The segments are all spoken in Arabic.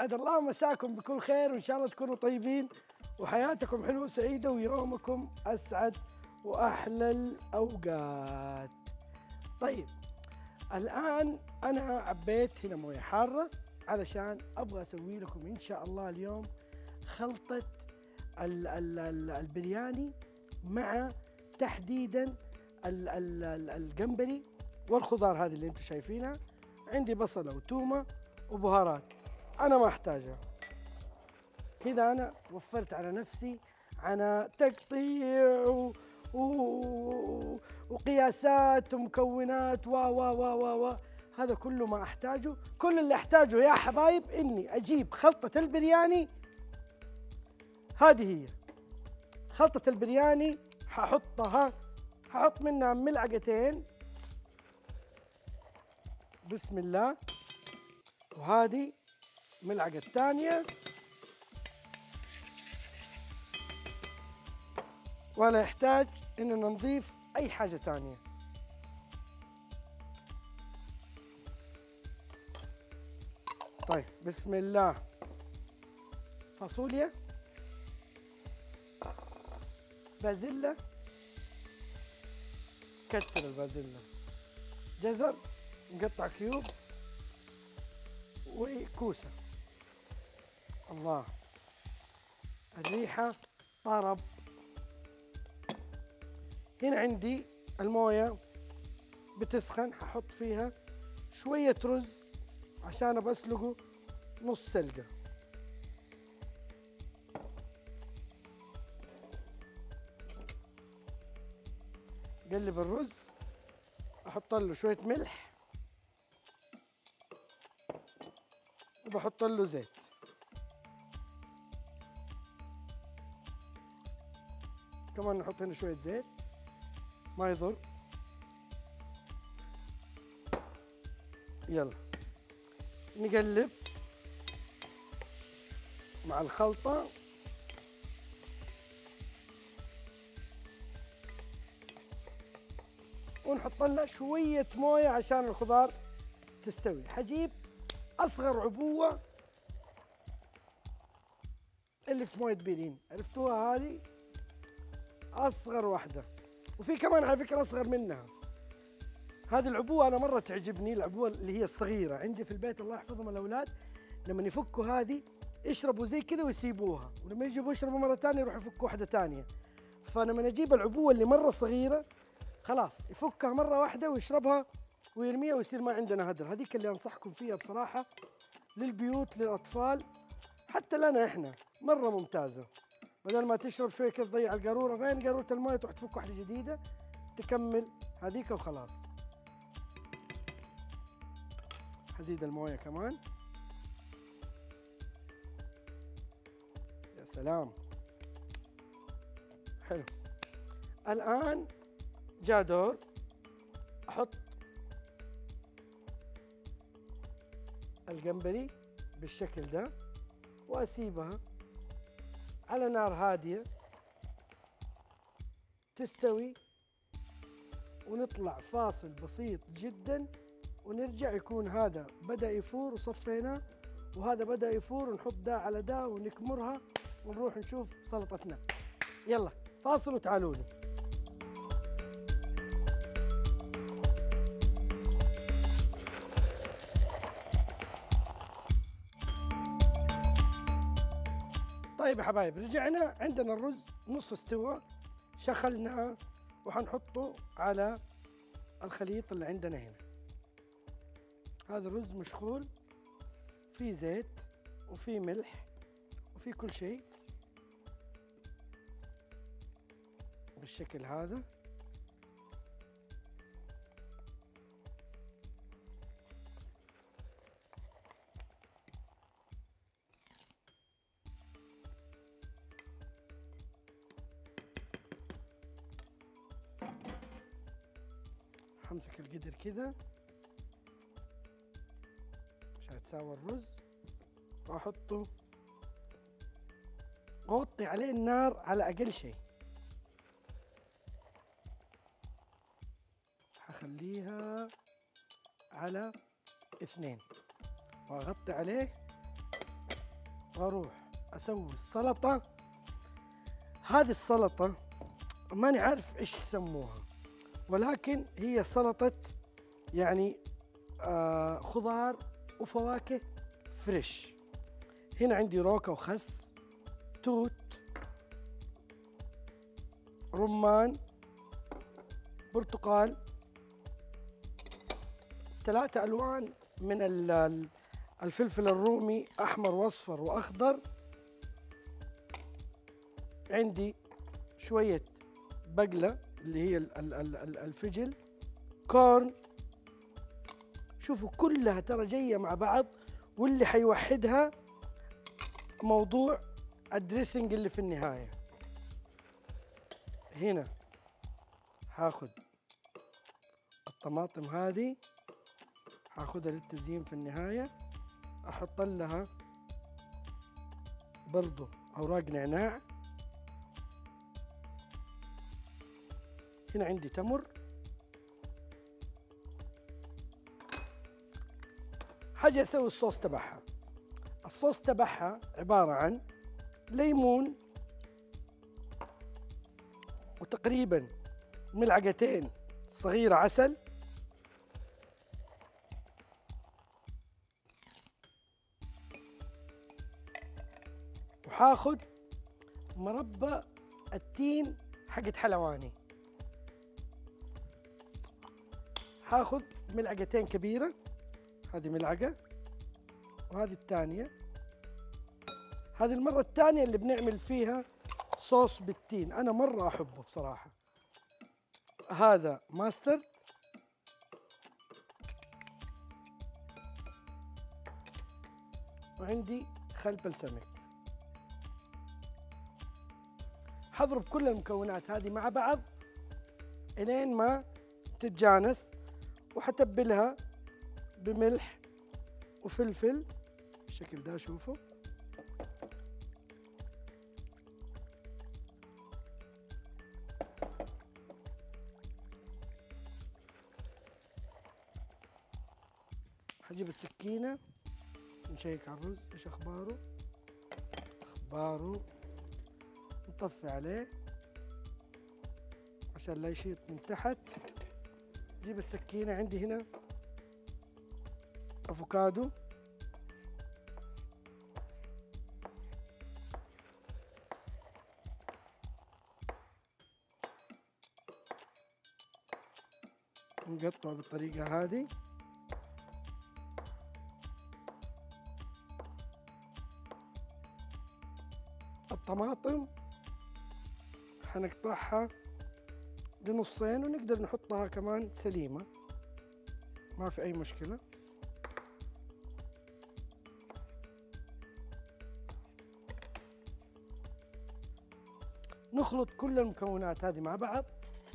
أسعد الله مساكم بكل خير، وإن شاء الله تكونوا طيبين وحياتكم حلوة وسعيدة ويومكم أسعد وأحلى الأوقات. طيب الآن أنا عبيت هنا موية حارة علشان أبغى أسوي لكم إن شاء الله اليوم خلطة البرياني مع تحديدا الجمبري والخضار هذه اللي انتم شايفينها. عندي بصلة وتومة وبهارات أنا ما أحتاجها، كذا أنا وفرت على نفسي عن تقطيع وقياسات ومكونات و هذا كله ما أحتاجه. كل اللي أحتاجه يا حبايب إني أجيب خلطة البرياني. هذه هي خلطة البرياني، ححط منها ملعقتين بسم الله، وهذه ملعقة الثانية، ولا يحتاج إننا نضيف أي حاجة ثانية. طيب بسم الله، فاصوليا، بازلة، كتر البازلة، جزر مقطع كيوبس، وكوسة. الله الريحة طرب. هنا عندي الموية بتسخن، ححط فيها شوية رز عشان بسلقه نص سلقة. قلب الرز، احط له شوية ملح وبحط له زيت. كمان نحط هنا شوية زيت ما يضر. يلا نقلب مع الخلطة. ونحط لنا شوية موية عشان الخضار تستوي. حجيب أصغر عبوة اللي في موية بيرين، عرفتوها هذه أصغر واحدة، وفي كمان على فكرة أصغر منها. هذه العبوة أنا مرة تعجبني، العبوة اللي هي الصغيرة عندي في البيت الله يحفظهم الأولاد، لما يفكوا هذه يشربوا زي كذا ويسيبوها، ولما يجوا يشربوا مرة ثانية يروحوا يفكوا واحدة ثانية. فلما نجيب العبوة اللي مرة صغيرة خلاص يفكها مرة واحدة ويشربها ويرميها ويصير ما عندنا هدر. هذيك اللي أنصحكم فيها بصراحة للبيوت للأطفال، حتى لنا إحنا مرة ممتازة. بدل ما تشرب شوية كذا تضيع القارورة، فين قارورة الموية تروح تفك واحدة جديدة تكمل هذيك وخلاص. حزيد الموية كمان. يا سلام حلو. الآن جاء دور أحط الجمبري بالشكل ده وأسيبها على نار هادية تستوي، ونطلع فاصل بسيط جدا ونرجع. يكون هذا بدأ يفور وصفيناه، وهذا بدأ يفور، ونحط ده على ده ونكمرها ونروح نشوف سلطتنا. يلا فاصل وتعالوا لي. طيب يا حبايب، رجعنا عندنا الرز نص استوى، شخلناه وحنحطه على الخليط اللي عندنا هنا. هذا الرز مشخول، فيه زيت وفيه ملح وفيه كل شيء بالشكل هذا. همسك القدر كذا عشان تساوي الرز، واحطه واوطي عليه النار على اقل شيء. حخليها على 2 واغطي عليه واروح اسوي السلطة. هذه السلطة ماني عارف ايش يسموها، ولكن هي سلطة يعني خضار وفواكه فريش. هنا عندي روكة وخس، توت، رمان، برتقال، 3 ألوان من الفلفل الرومي، أحمر وأصفر وأخضر. عندي شوية بقلة اللي هي الفجل، كورن. شوفوا كلها ترى جاية مع بعض، واللي حيوحدها موضوع الدريسنج اللي في النهاية. هنا هاخد الطماطم هذه، هاخدها للتزيين في النهاية، احط لها برضو اوراق نعناع. هنا عندي تمر. حاجة اسوي الصوص تبعها. الصوص تبعها عبارة عن ليمون وتقريبا ملعقتين صغيرة عسل، وحاخد مربى التين حقت حلواني، حاخد ملعقتين كبيرة، هذه ملعقة وهذه الثانية. هذه المرة الثانية اللي بنعمل فيها صوص بالتين، أنا مرة أحبه بصراحة. هذا ماسترد، وعندي خل بلسمك. حضرب كل المكونات هذه مع بعض الين ما تتجانس، وحتبلها بملح وفلفل بالشكل ده. شوفوا حجيب السكينة نشيك على الرز ايش اخباره. نطفي عليه عشان لا يشيط من تحت. جيب السكينة، عندي هنا افوكادو، نقطعه بالطريقة هذه. الطماطم حنقطعها لنصين، ونقدر نحطها كمان سليمة، ما في أي مشكلة. نخلط كل المكونات هذه مع بعض.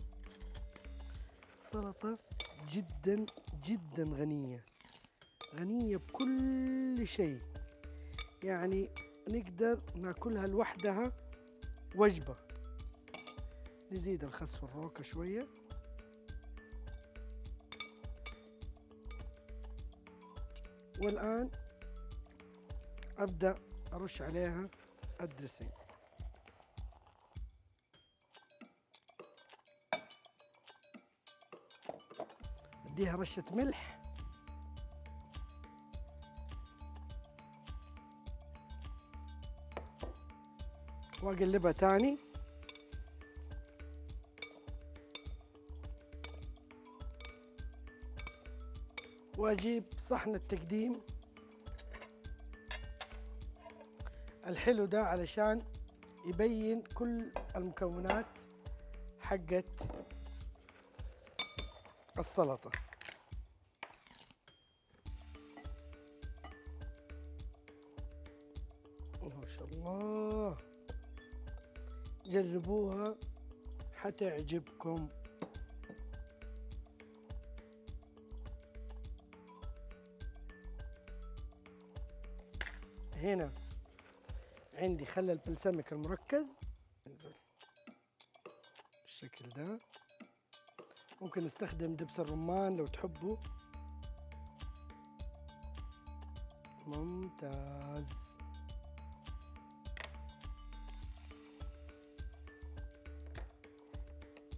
سلطة جدا جدا غنية بكل شيء، يعني نقدر ناكلها لوحدها وجبة. نزيد الخس والروكة شوية، والآن أبدأ أرش عليها الدريسنج. أديها رشة ملح، وأقلبها تاني. وأجيب صحن التقديم الحلو ده علشان يبين كل المكونات حقت السلطة. ما شاء الله، جربوها حتعجبكم. هنا عندي خل البلسمك المركز بالشكل ده. ممكن نستخدم دبس الرمان لو تحبوا. ممتاز.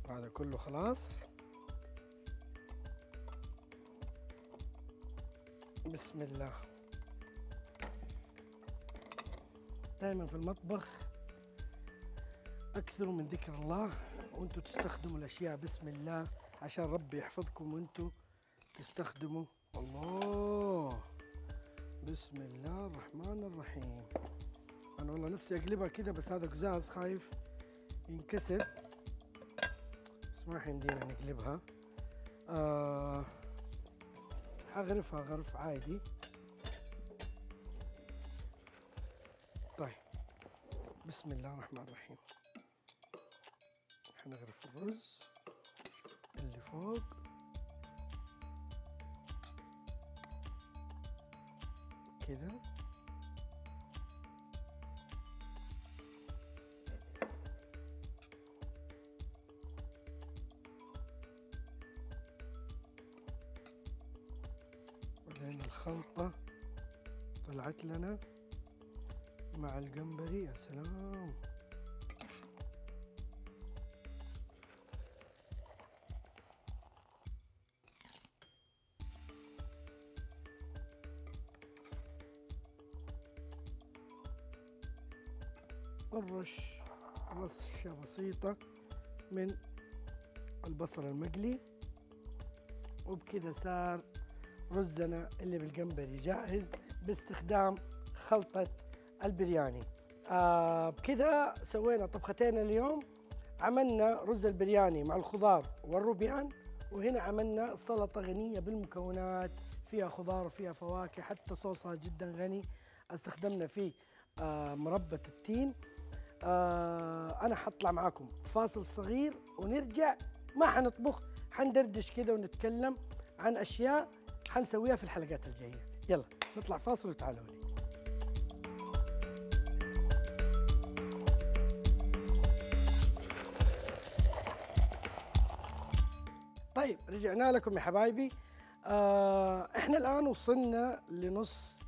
هذا كله خلاص. بسم الله. دائما في المطبخ اكثروا من ذكر الله وانتم تستخدموا الاشياء بسم الله عشان ربي يحفظكم وانتم تستخدموا. الله، بسم الله الرحمن الرحيم. انا والله نفسي اقلبها كده بس هذا قزاز خايف ينكسر، بس ما حيمدينا نقلبها. حغرفها غرف عادي. طيب بسم الله الرحمن الرحيم. حنغرف الرز اللي فوق كده. بعدين الخلطة طلعت لنا مع الجمبري. يا سلام. نرش رشة بسيطة من البصل المقلي، وبكذا صار رزنا اللي بالجمبري جاهز باستخدام خلطة البرياني. بكذا سوينا طبختين اليوم. عملنا رز البرياني مع الخضار والروبيان، وهنا عملنا سلطة غنية بالمكونات، فيها خضار وفيها فواكه، حتى صوصها جدا غني. استخدمنا فيه مربى التين. أنا حطلع معاكم فاصل صغير ونرجع. ما حنطبخ، حندردش كده ونتكلم عن أشياء حنسويها في الحلقات الجاية. يلا نطلع فاصل وتعالوا لي. طيب رجعنا لكم يا حبايبي. احنا الآن وصلنا لنص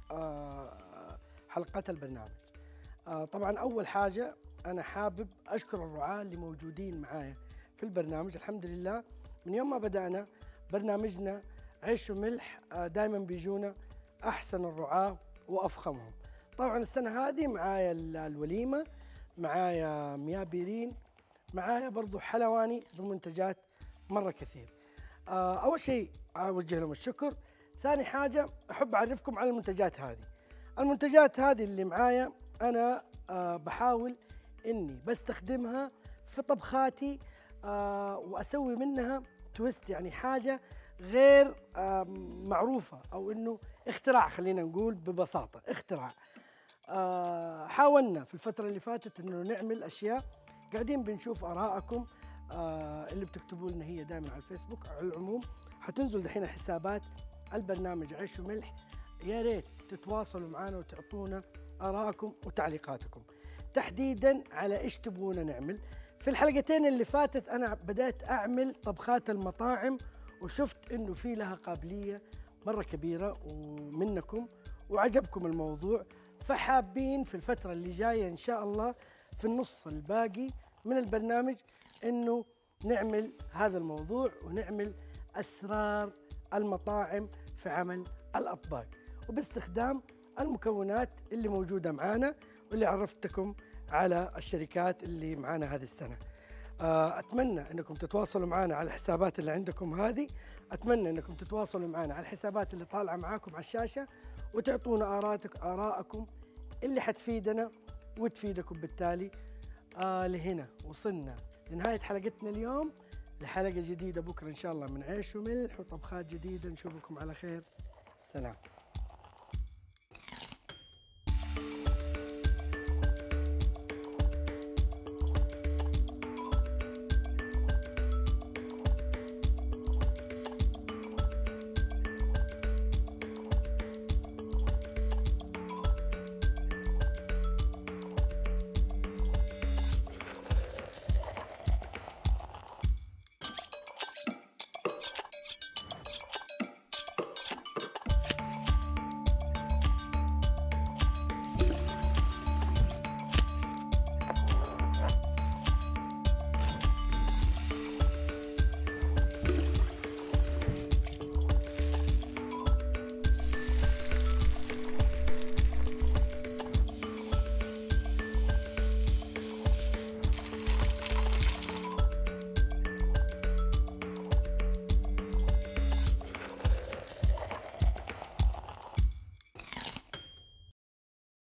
حلقات البرنامج. طبعا أول حاجة أنا حابب أشكر الرعاة اللي موجودين معايا في البرنامج. الحمد لله من يوم ما بدأنا برنامجنا عيش وملح دائما بيجونا أحسن الرعاة وأفخمهم. طبعا السنة هذه معايا الوليمة، معايا مياه بيرين، معايا برضو حلواني بمنتجات مرة كثير. أول شيء أوجه لهم الشكر. ثاني حاجة أحب أعرفكم على المنتجات هذه. المنتجات هذه اللي معايا أنا بحاول إني بستخدمها في طبخاتي وأسوي منها تويست، يعني حاجة غير معروفة، أو إنه اختراع، خلينا نقول ببساطة اختراع. حاولنا في الفترة اللي فاتت إنه نعمل أشياء. قاعدين بنشوف آراءكم اللي بتكتبوا لنا هي دائما على الفيسبوك. على العموم حتنزل دحين حسابات البرنامج عيش وملح. يا ريت تتواصلوا معنا وتعطونا آراءكم وتعليقاتكم تحديدا على إيش تبغونا نعمل. في الحلقتين اللي فاتت أنا بدأت أعمل طبخات المطاعم، وشفت إنه في لها قابلية مرة كبيرة ومنكم وعجبكم الموضوع. فحابين في الفترة اللي جاية إن شاء الله في النص الباقي من البرنامج إنه نعمل هذا الموضوع ونعمل أسرار المطاعم في عمل الأطباق، وباستخدام المكونات اللي موجودة معانا واللي عرفتكم على الشركات اللي معانا هذه السنة. أتمنى أنكم تتواصلوا معنا على الحسابات اللي عندكم هذه. أتمنى أنكم تتواصلوا معنا على الحسابات اللي طالعة معاكم على الشاشة، وتعطونا آراءكم اللي حتفيدنا وتفيدكم بالتالي. لهنا وصلنا لنهاية حلقتنا اليوم، لحلقة جديدة بكرة إن شاء الله من عيش وملح وطبخات جديدة. نشوفكم على خير. سلام.